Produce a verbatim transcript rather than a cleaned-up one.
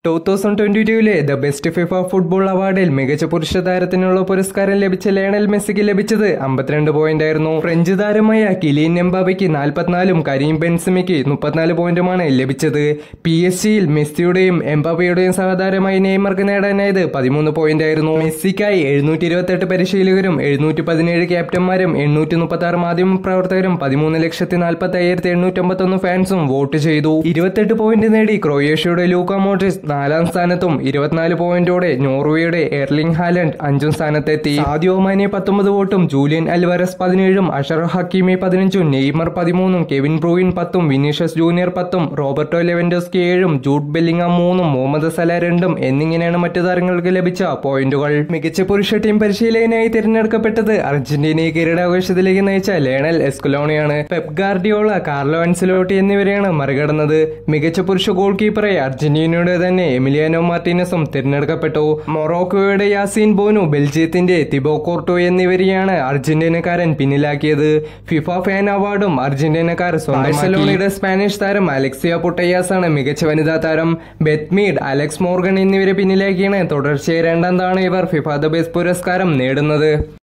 Two thousand twenty ടൂവിലെ the best FIFA football അവാർഡിൽ മികച്ച പുരുഷ താരത്തിനുള്ള പുരസ്കാരം ലഭിച്ച ലയണൽ മെസ്സിക്ക് ലഭിച്ചത് അമ്പത്തിരണ്ട് പോയിന്റ് ആയിരുന്നു. ഫ്രഞ്ച് താരമായ കിലിയൻ എംബാപ്പയ്ക്ക് നാൽപ്പത്തിനാലും കരീം ബെൻസെമയ്ക്ക് മുപ്പത്തിനാല് പോയിന്റുമാണ് ലഭിച്ചത്. പി എസ് ജിയിൽ മെസ്സിയുടെയും എംബാപ്പയുടെയും സഹതാരമായി നെയ്മർക്ക് നേടാനായത് പതിമൂന്ന് പോയിന്റ് ആയിരുന്നു. മെസ്സിക്കായി എഴുന്നൂറ്റി ഇരുപത്തെട്ട് പരിശീലകരും എഴുന്നൂറ്റി പതിനേഴ് ക്യാപ്റ്റന്മാരും എണ്ണൂറ്റി മുപ്പത്തി ആറ് മാധ്യമ പ്രവർത്തകരും പതിമൂന്ന് ലക്ഷത്തി നാൽപ്പത്തി അയ്യായിരത്തി എണ്ണൂറ്റി അമ്പത്തൊന്ന് ഫാൻസും വോട്ട് ചെയ്തു. ഇരുപത്തെട്ട് പോയിന്റ് നേടി ക്രൊയേഷ്യയുടെ ലൂക്ക മോഡ്രിച്ച് നാലാം സ്ഥാനത്തും ഇരുപത്തിനാല് പോയിന്റോടെ നോർവേയുടെ എർലിംഗ് ഹാലൻഡ് അഞ്ചും സ്ഥാനത്തെത്തി. സാദിയോ മാനെ പത്തൊമ്പത് വോട്ടും ജൂലിയൻ അൽവാരസ് പതിനേഴും അഷറഫ് ഹക്കീമി പതിനഞ്ചും നെയ്മർ പതിമൂന്നും കെവിൻ ബ്രൂയിൻ പത്തും വിനീഷ്യസ് ജൂനിയർ പത്തും റോബർട്ടോ ലെവൻഡോസ്കി ഏഴും ജൂഡ് ബെല്ലിംഗം മൂന്നും മുഹമ്മദ് സല രണ്ടും എന്നിങ്ങനെയാണ് മറ്റു താരങ്ങൾക്ക് ലഭിച്ച പോയിന്റുകൾ. മികച്ച പുരുഷ ടീം പരിശീലകനായി തിരഞ്ഞെടുക്കപ്പെട്ടത് അർജന്റീനയെ കിരീടാഘോഷത്തിലേക്ക് നയിച്ച ലയണൽ എസ്കുലോണിയാണ്. പെപ് ഗാർഡിയോള, കാർലോ അൻസെലോട്ടി എന്നിവരെയാണ് മറികടന്നത്. മികച്ച പുരുഷ ഗോൾ കീപ്പറെ അർജന്റീനയുടെ തന്നെ എമിലിയാനോ മാർട്ടിനസും തിരഞ്ഞെടുക്കപ്പെട്ടു. മൊറോക്കോയുടെ യാസീൻ ബോനു, ബെൽജിയത്തിന്റെ തിബോ കോർട്ടോ എന്നിവരെയാണ് അർജന്റീനക്കാരൻ പിന്നിലാക്കിയത്. ഫിഫ ഫാൻ അവാർഡും അർജന്റീനക്കാർ സ്വന്തമാക്കി. ബാഴ്സലോണയുടെ സ്പാനിഷ് താരം അലക്സിയ പുട്ടയാസ് ആണ് മികച്ച വനിതാ താരം. ബെത്ത് മീഡ്, അലക്സ് മോർഗൻ എന്നിവരെ പിന്നിലാക്കിയാണ് തുടർച്ചയായി രണ്ടാം തവണ ഇവർ ഫിഫ ദ ബെസ്റ്റ് പുരസ്കാരം നേടുന്നത്.